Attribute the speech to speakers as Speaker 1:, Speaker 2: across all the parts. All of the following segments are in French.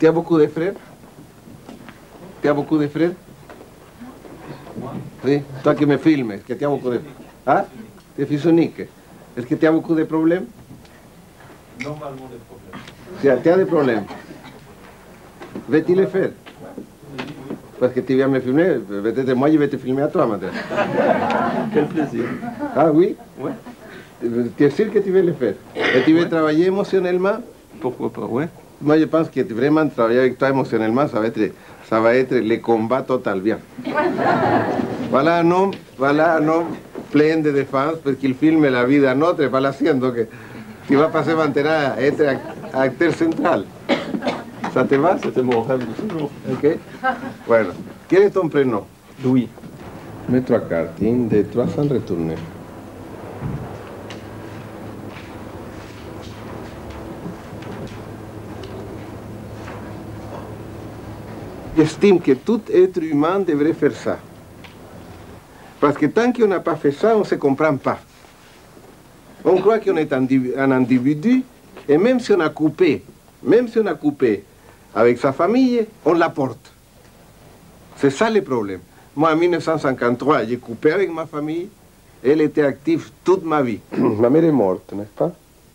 Speaker 1: Tu as beaucoup de frères? Tu as beaucoup de frères? Oui, toi qui me filmes, est-ce que tu as beaucoup de... Ah? Tu es fils unique. Est-ce que tu as beaucoup de problèmes?
Speaker 2: Normalement des problèmes.
Speaker 1: Tu as des problèmes. Veux-tu les faire? Parce que tu viens me filmer, peut-être moi je vais te filmer à toi maintenant.
Speaker 2: Quel plaisir.
Speaker 1: Ah oui?
Speaker 2: Ouais.
Speaker 1: Tu es sûr que tu veux le faire? Et tu veux travailler émotionnellement?
Speaker 2: Pourquoi pas, ouais.
Speaker 1: Moi je pense que vraiment travailler avec toi émotionnellement, ça va être le combat total, bien. Voilà un homme plein de défense, parce qu'il filme la vida en autre, pas haciendo que tu vas passer maintenant à être acteur central. Ça te va?
Speaker 2: C'était mon rêve de toujours.
Speaker 1: Ok. Bueno. Quel est ton prénom?
Speaker 2: Louis.
Speaker 1: Mets 3 cartes, 1, 2, 3, sans retourner. J'estime que tout être humain devrait faire ça. Parce que tant qu'on n'a pas fait ça, on ne se comprend pas. On croit qu'on est un individu, et même si on a coupé avec sa famille, on la porte. C'est ça le problème. Moi, en 1953, j'ai coupé avec ma famille. Elle était active toute ma vie. Ma mère est morte, n'est-ce pas?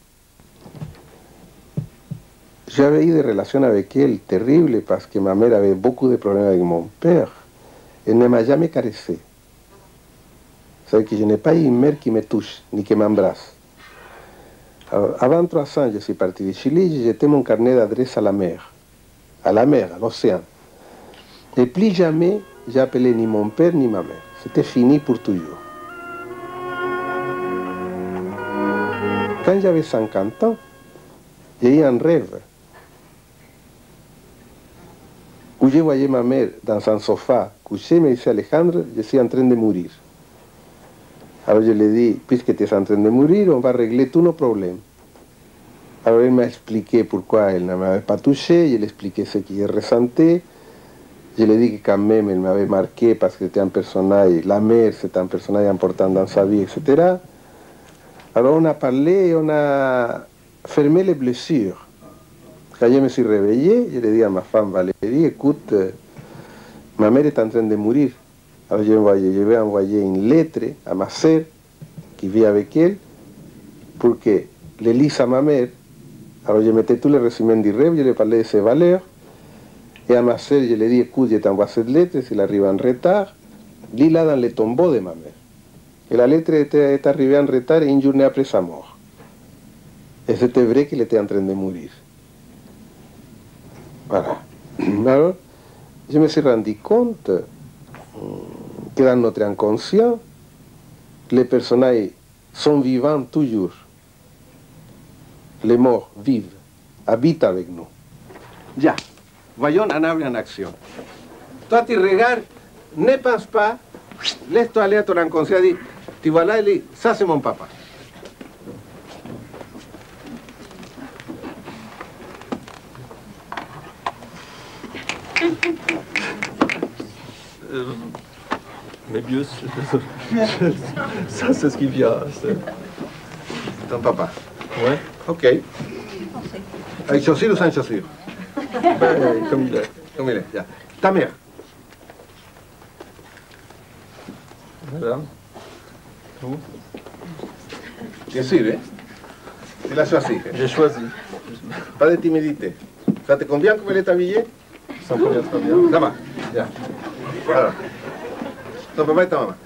Speaker 1: J'avais eu des relations avec elle terribles parce que ma mère avait beaucoup de problèmes avec mon père. Elle ne m'a jamais caressé. C'est-à-dire que je n'ai pas eu une mère qui me touche, ni qui m'embrasse. Avant 3 ans, je suis parti de Chili, j'ai jeté mon carnet d'adresse à la mer, à l'océan. Et plus jamais, j'ai appelé ni mon père ni ma mère. C'était fini pour toujours. Quand j'avais 50 ans, j'ai eu un rêve où je voyais ma mère dans un sofa couchée, me disait Alejandro, je suis en train de mourir. Alors je lui ai dit, puisque tu es en train de mourir, on va régler tous nos problèmes. Alors elle m'a expliqué pourquoi elle ne m'avait pas touché, je lui ai expliqué ce que je ressentais. Je lui ai dit que quand même elle m'avait marqué parce que c'était un personnage, la mère c'est un personnage important dans sa vie, etc. Alors on a parlé et on a fermé les blessures. Quand je me suis réveillé, je lui ai dit à ma femme Valérie, écoute, ma mère est en train de mourir. Alors je vais envoyer une lettre à ma sœur qui vit avec elle pour que le lise à ma mère. Alors je mettais tous les résumés du rêve, je lui parlais de ses valeurs. Et à ma sœur, je lui ai dit, écoute, je t'envoie cette lettre, s'il arrive en retard, lis-la dans le tombeau de ma mère. Et la lettre est arrivée en retard une journée après sa mort. Et c'était vrai qu'il était en train de mourir. Voilà. Alors, je me suis rendu compte que dans notre inconscient, les personnages sont vivants toujours. Les morts vivent, habitent avec nous. Ya, voyons un arbre en action. Toi, tu regardes, ne pense pas, laisse-toi aller à ton inconscient, dis, tu vois là, il dit, ça c'est mon papa.
Speaker 2: Moebius, ça c'est ce qui vient.
Speaker 1: Ton papa.
Speaker 2: Ouais.
Speaker 1: Ok. Avec chaussures ou sans chaussures?
Speaker 2: Ben, comme il est.
Speaker 1: Comme il est, ya. Ta mère.
Speaker 2: Madame. Vous?
Speaker 1: Bien sûr, hein? Tu l'as choisi.
Speaker 2: J'ai choisi.
Speaker 1: Pas de timidité. Ça te convient comme elle est habillée?
Speaker 2: Ça me convient très bien.
Speaker 1: Ça va. Ya. Alors. Ton papa et ta maman.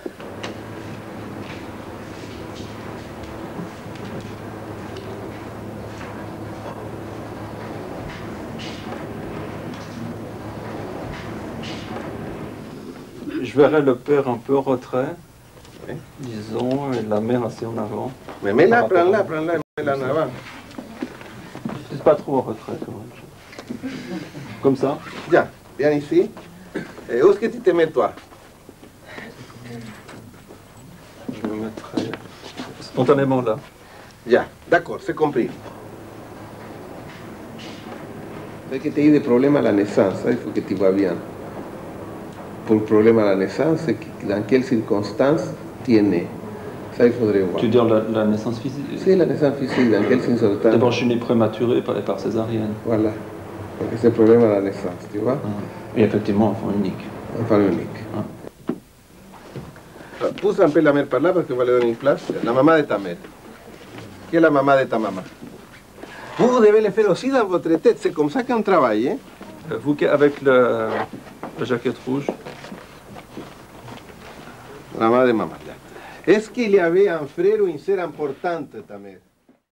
Speaker 2: Je verrais le père un peu en retrait,
Speaker 1: Oui.
Speaker 2: disons, et la mère assez en avant.
Speaker 1: Mais mets-la, prends-la, mets-la en avant.
Speaker 2: C'est pas trop en retrait quand même. Comme ça.
Speaker 1: Ya, viens ici. Et où est-ce que tu te mets, toi?
Speaker 2: Je me mettrai spontanément là.
Speaker 1: Ya, d'accord, c'est compris. C'est que tu as eu des problèmes à la naissance, il faut que tu vois bien. Pour le problème à la naissance, c'est dans quelles circonstances tu es né. Ça, il faudrait voir.
Speaker 2: Tu veux dire la naissance physique?
Speaker 1: C'est la naissance physique, dans quelles circonstances.
Speaker 2: D'abord, je suis né prématuré par césarienne.
Speaker 1: Voilà. C'est le problème à la naissance, tu vois.
Speaker 2: Et effectivement, enfant unique.
Speaker 1: Enfant unique. Pousse un peu la mère par là parce qu'on va lui donner une place. La maman de ta mère. Qui est la maman de ta maman? Vous devez le faire aussi dans votre tête. C'est comme ça qu'on travaille. Hein?
Speaker 2: Vous, avec la jaquette rouge.
Speaker 1: La maman de maman. Est-ce qu'il y avait un frère ou une sœur importante, ta mère?